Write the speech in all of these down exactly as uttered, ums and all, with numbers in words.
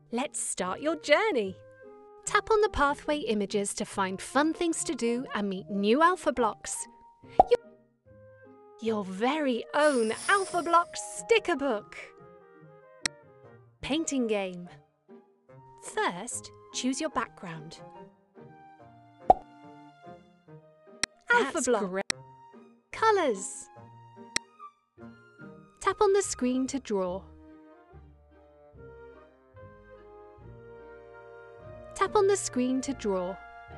Let's start your journey. Tap on the pathway images to find fun things to do and meet new Alpha Blocks. Your, your very own Alpha Blocks sticker book. Painting game. First, choose your background. Alpha Block. Colours. Tap on the screen to draw. Tap on the screen to draw.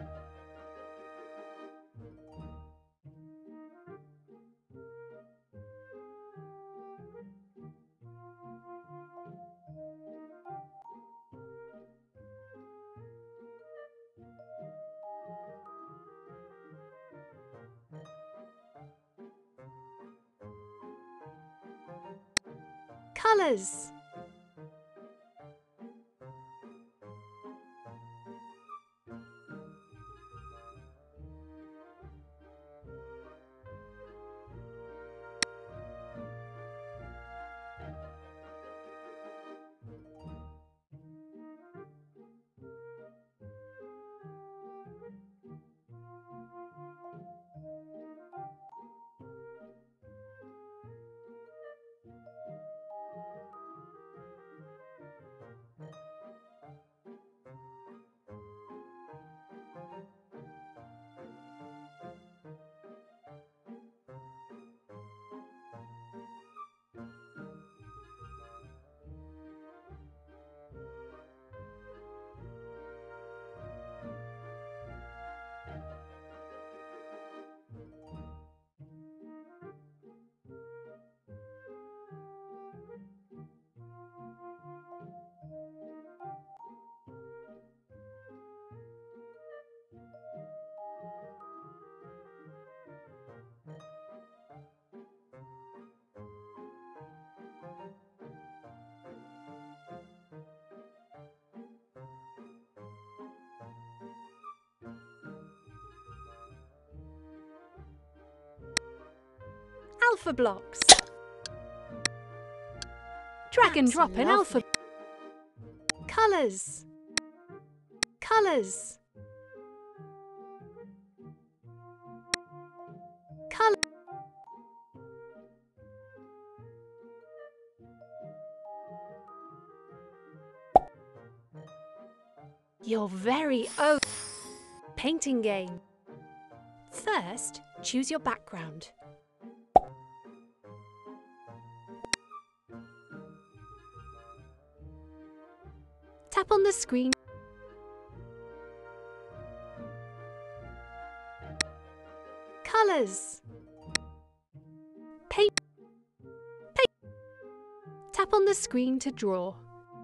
Colours. Alpha Blocks. Drag and drop in Alpha. Colours. Colours. Colour. Your very own painting game. First, choose your background. Tap on the screen. Colours. Paint. Paint. Tap on the screen to draw.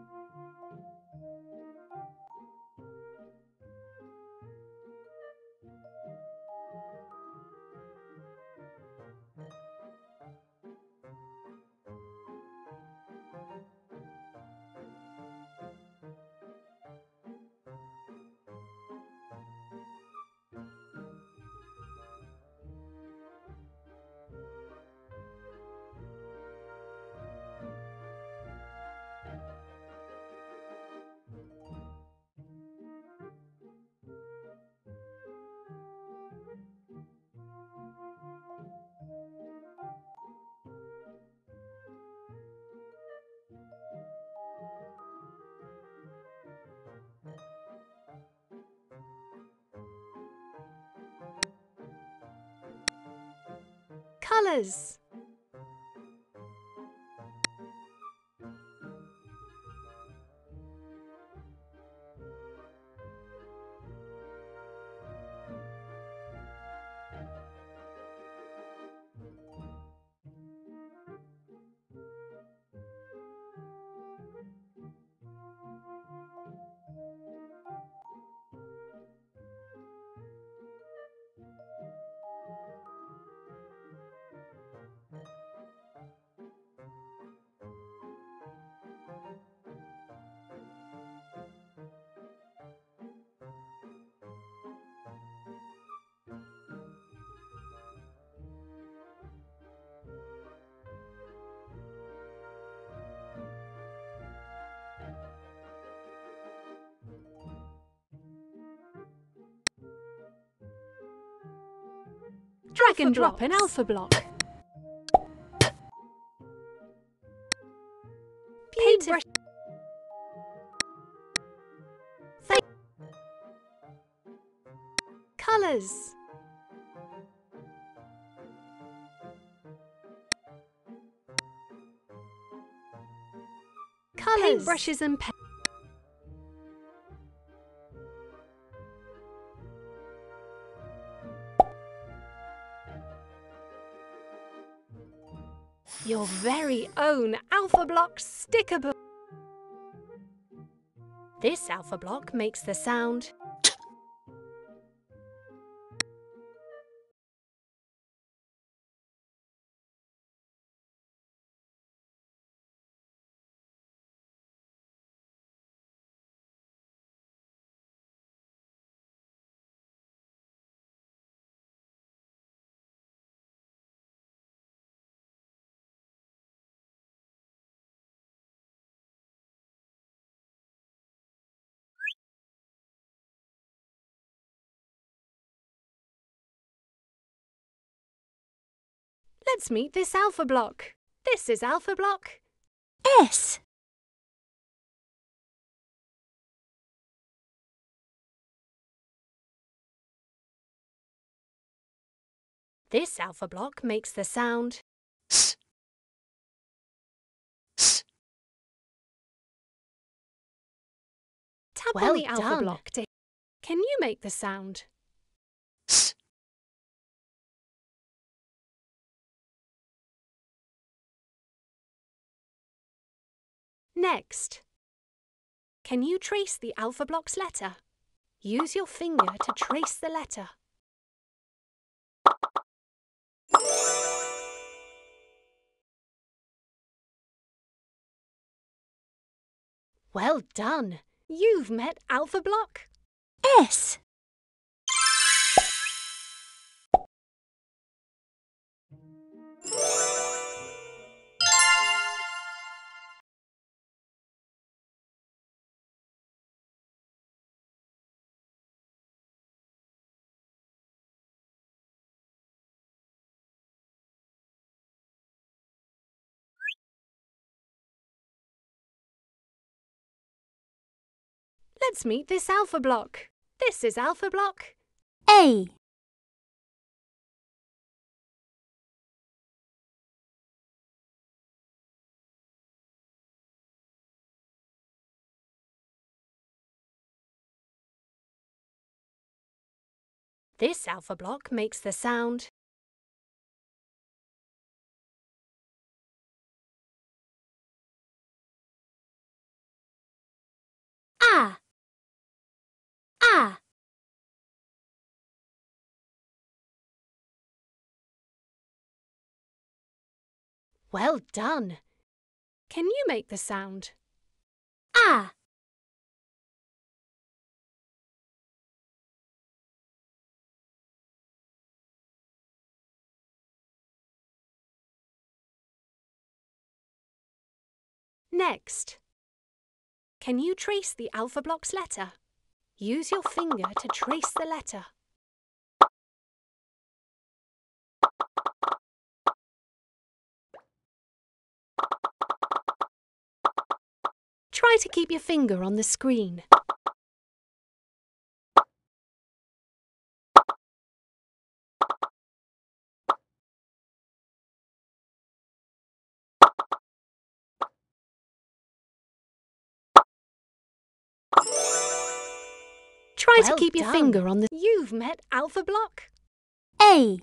Colours. Drag and drop an alpha block. Painted. Colours. Colours. Paintbrushes and pen. Your very own alpha block sticker book. This alpha block makes the sound Let's meet this alpha block. This is alpha block S. This alpha block makes the sound S. S. Tap Well on the alpha done. block to. Can you make the sound S. Next, can you trace the alpha block's letter? Use your finger to trace the letter. Well done! You've met alpha block S. Let's meet this alpha block. This is alpha block A. This alpha block makes the sound A. A. Well done! Can you make the sound A. Next, can you trace the alpha block's letter? Use your finger to trace the letter. Try to keep your finger on the screen. Try Well to keep your done. finger on the. You've met alpha block A.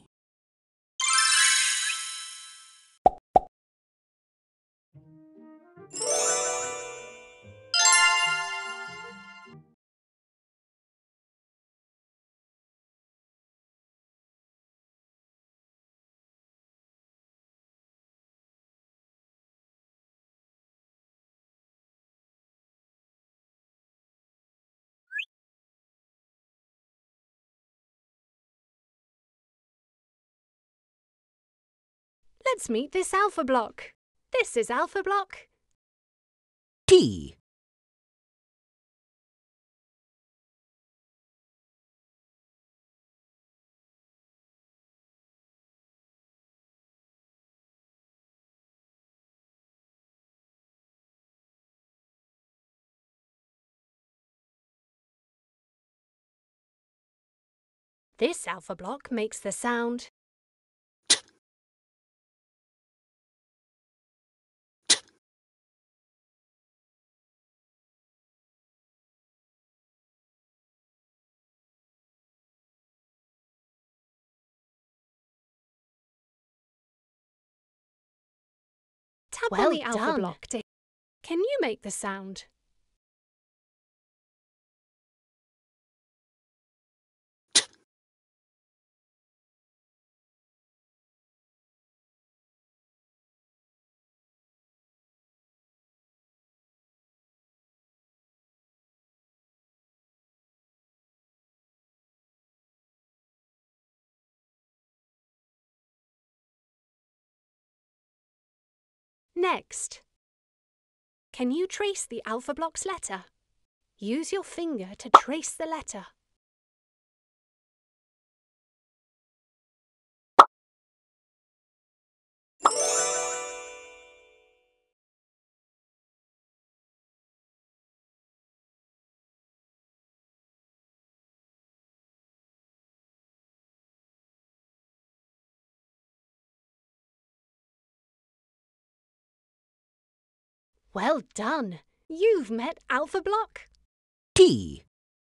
Let's meet this alpha block. This is alpha block T. This alpha block makes the sound Tap Well on the alpha done. block to... Can you make the sound? Next, can you trace the alpha block's letter? Use your finger to trace the letter. Well done! You've met alpha block. T.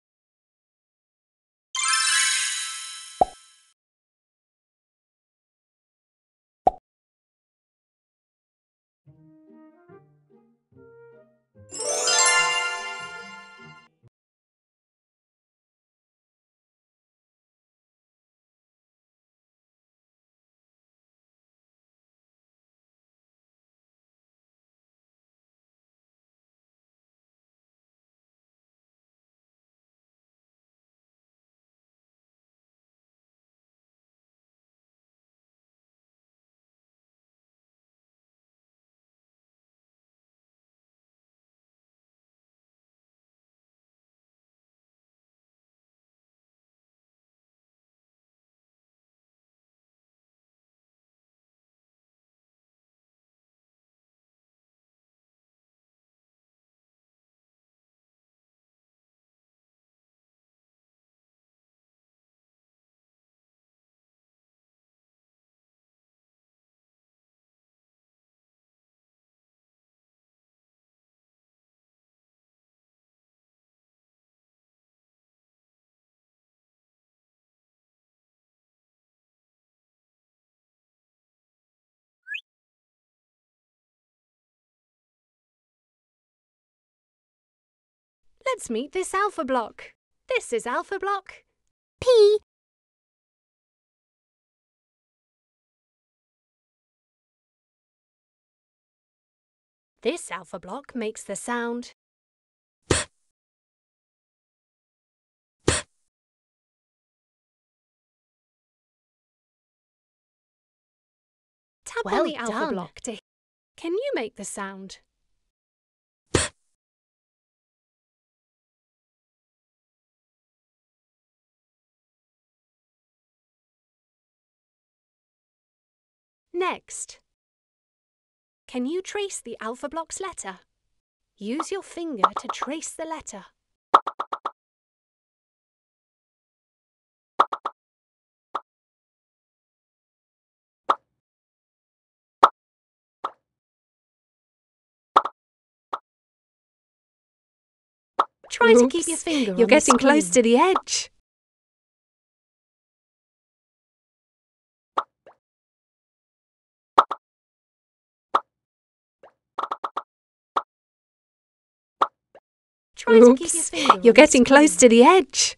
Let's meet this alpha block. This is alpha block. P. This alpha block makes the sound Tap Well on the alpha done. block to... Can you make the sound? Next, can you trace the alpha block's letter? Use your finger to trace the letter. Try to keep your Oops, finger you're on the getting close close to the edge. Try to keep your Oops, finger you're on the getting close screen. to the edge.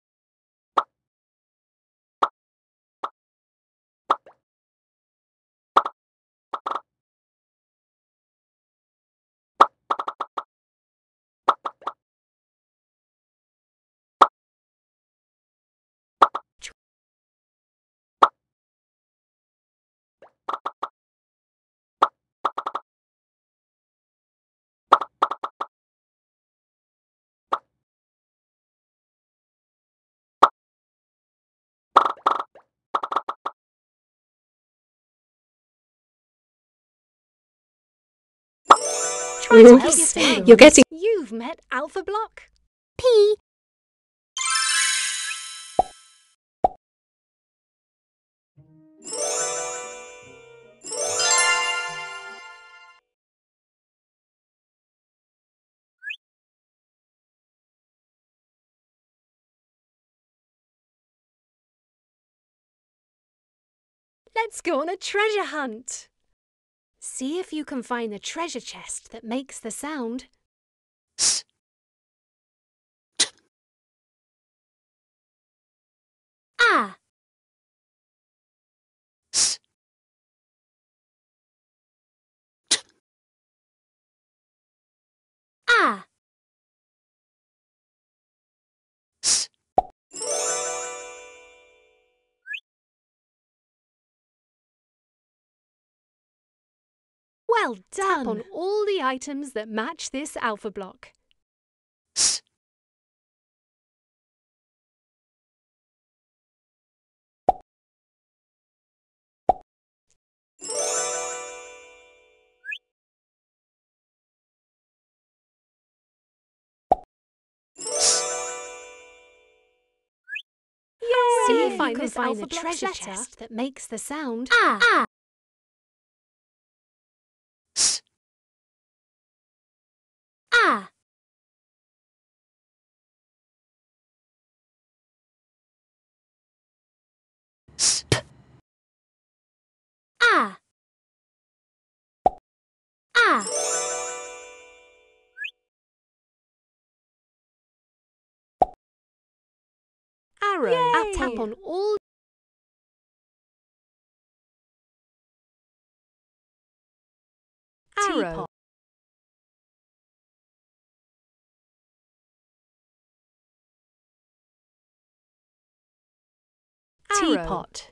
Try to Oops, keep your finger you're on the getting... You've met alpha block. P. Let's go on a treasure hunt. See if you can find the treasure chest that makes the sound S. ah. S. Ah. S. Well done. Tap on all the items that match this alpha block. S. See if you can find the treasure chest that makes the sound ah. ah. S. Ah. Sp. Ah. Ah. Arrow. Yay. Tap on all arrow. Teapot.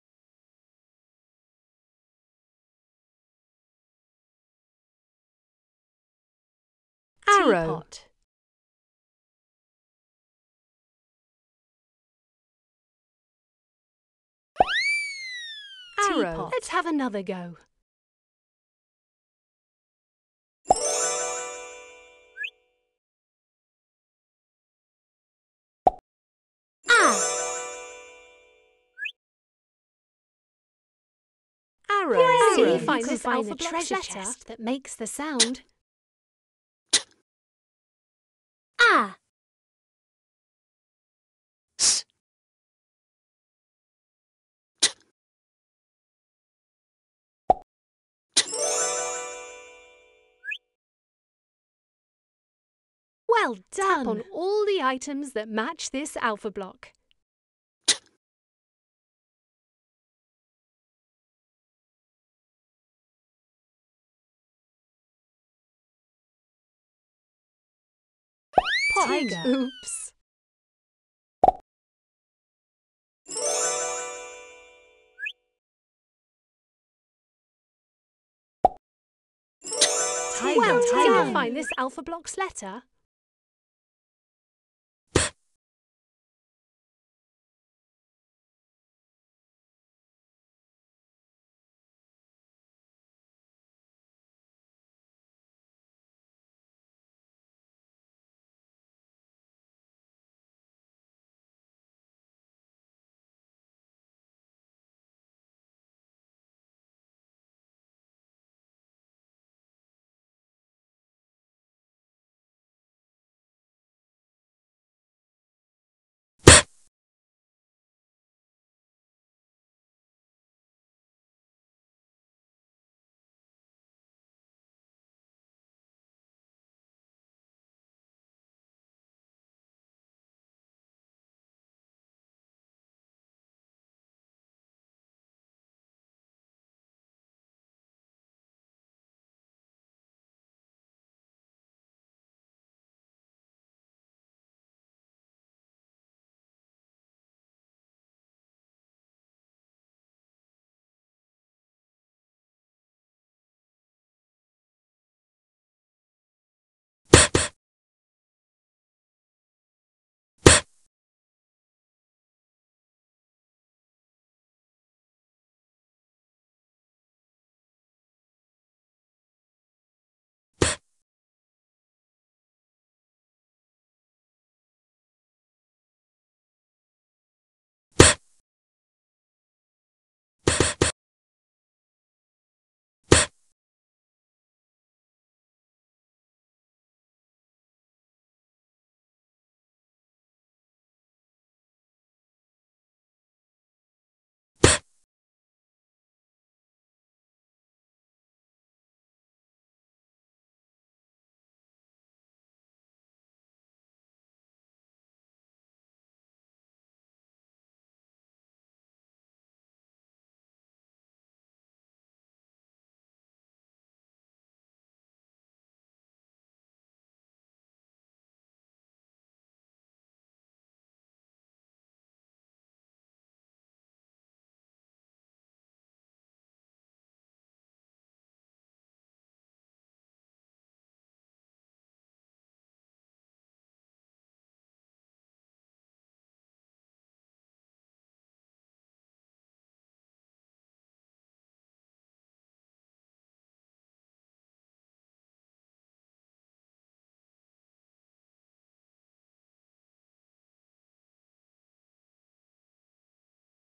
Arrow. Teapot. Arrow. Teapot. Let's have another go. Ah. Arrow. Yay. See if you can find the treasure chest that makes the sound ah. S. Well done. Tap on all the items that match this alpha block. Tiger. Oops. Tiger. Well, tiger. Find this alpha block's letter.